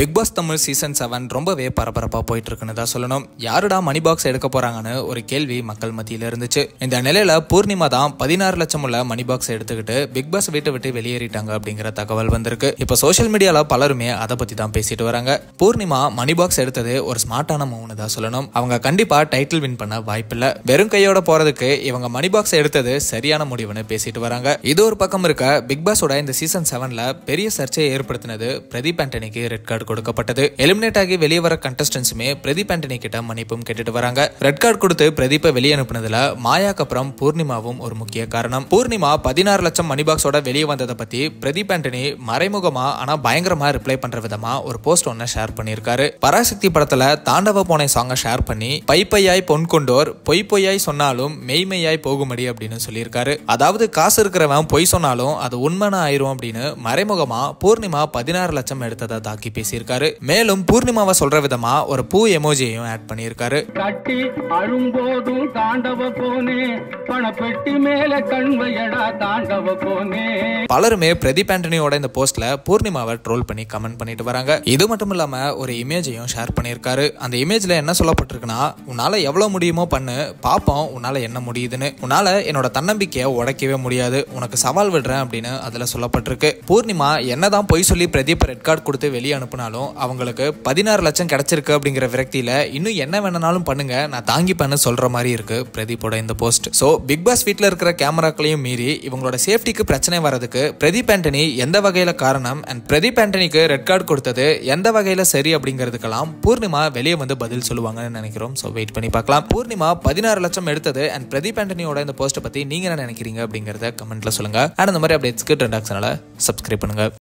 Big pass Tamil season 7 ரொம்பவே பரபரப்பா போயிட்டு இருக்குன்னு தான் சொல்லணும். யாருடா மணி பாக்ஸ் எடுக்க போறாங்கன்னு ஒரு கேள்வி மக்கள் மத்தியில இருந்துச்சு. இந்த நிலையில பூர்ணிமா தான் 16 லட்சம் உள்ள மணி பாக்ஸ் எடுத்துக்கிட்டு பிக் பாஸ் வீட்டை விட்டு வெளியேறிட்டாங்க அப்படிங்கிற தகவல் வந்திருக்கு. இப்ப சோசியல் மீடியால பலருமே அதை பத்தி தான் பேசிட்டு வராங்க. பூர்ணிமா மணி பாக்ஸ் எடுத்தது ஒரு ஸ்மார்ட்டான மூவ்னு தான் சொல்லணும். அவங்க கண்டிப்பா டைட்டில் வின் பண்ண வாய்ப்பில்ல. வெறும் கையோட போறதுக்கு இவங்க மணி பாக்ஸ் எடுத்தது சரியான முடிவுன்னு பேசிட்டு வராங்க. இது ஒரு பக்கம் இருக்க, பிக் பாஸோட இந்த சீசன் 7ல பெரிய சர்ச்சையை ஏற்படுத்தினது பிரதீப் ஆண்டனிக்கு ரெட் கார்டு கொடுக்கப்பட்டது. எலிமினேட் ஆகி வெளியே வர கண்டஸ்டன்ஸுமே பிரதீப் ஆண்டனி கிட்ட மன்னிப்பும் கேட்டுட்டு வராங்க. ரெட் கார்டு கொடுத்து பிரதீப்பை வெளியே அனுப்புனதுல மாயாக்கு அப்புறம் பூர்ணிமாவும் ஒரு முக்கிய காரணம். பூர்ணிமா 16 லட்சம் மணி பாக்ஸோட வெளியே வந்ததை பத்தி பிரதீப் ஆண்டனி மறைமுகமா ஆனா பயங்கரமா ரிப்ளை பண்ற விதமா ஒரு போஸ்ட் ஒன்னு ஷேர் பண்ணிருக்காரு. பராசக்தி படத்துல தாண்டவ போனை சாங்க ஷேர் பண்ணி பைப்பையாய் பொன் கொண்டோர் பொய் பொய்யாய் சொன்னாலும் மெய்மையாய் போகும்படி அப்படின்னு சொல்லியிருக்காரு. அதாவது காசு இருக்கிறவன் பொய் சொன்னாலும் அது உண்மைனா ஆயிரும் அப்படின்னு மறைமுகமா பூர்ணிமா 16 லட்சம் எடுத்ததை தாக்கி பேசியிருக்காரு. மேலும் பூர்ணிமாவை சொல்ற விதமா ஒரு பூ எமோஜியையும் ஆட் பண்ணியிருக்காரு. கட்டி அழும்போதும் தாண்டவ போனே பணப்பெட்டி மேல கண்வையடா தாண்டவ போனே. பலருமே பிரதீப் ஆண்டனியோட இந்த போஸ்ட்ல பூர்ணிமாவை ட்ரோல் பண்ணி கமெண்ட் பண்ணிட்டு வராங்க. இது மட்டும் இல்லாம ஒரு இமேஜையும் ஷேர் பண்ணியிருக்காரு. அந்த இமேஜ்ல என்ன சொல்லப்பட்டிருக்குன்னா, உன்னால எவ்வளவு முடியுமோ பண்ணு, பாப்போம் உன்னால என்ன முடியுதுன்னு, உன்னால என்னோட தன்னம்பிக்கையை உடைக்கவே முடியாது, உனக்கு சவால் விடுறேன் அப்படின்னு அதுல சொல்லப்பட்டிருக்கு. பூர்ணிமா என்னதான் பொய் சொல்லி பிரதீப் ரெட் கார்டு கொடுத்து வெளியே அனுப்பினாலும் அவங்களுக்கு 16 லட்சம் கிடைச்சிருக்கு அப்படிங்கிற விரக்தியில இன்னும் என்ன வேணாலும் பண்ணுங்க, நான் தாங்கிப்பேன்னு சொல்ற மாதிரி இருக்கு பிரதீப்போட இந்த போஸ்ட். சோ பிக் பாஸ் வீட்ல இருக்கிற கேமராக்களையும் மீறி இவங்களோட சேஃப்டிக்கு பிரச்சனை வரதுக்கு பிரதீப் ஆண்டனி எந்த வகையில காரணம் அண்ட் பிரதீப் ஆண்டனிக்கு ரெட் கார்டு கொடுத்தது எந்த வகையில சரி அப்படிங்கிறதுக்கெல்லாம் பூர்ணிமா வெளியே வந்து பதில் சொல்லுவாங்கன்னு நினைக்கிறோம். சோ வெயிட் பண்ணி பார்க்கலாம். பூர்ணிமா 16 லட்சம் எடுத்தது அண்ட் பிரதீப் ஆண்டனியோட இந்த போஸ்ட்டை பத்தி நீங்க என்ன நினைக்கிறீங்க அப்படிங்கறத கமெண்ட்ல சொல்லுங்க. அண்ட் இந்த மாதிரி அப்டேட்ஸ்க்கு ட்ரெண்ட் ஆக்ஷனால சப்ஸ்கிரைப் பண்ணுங்க.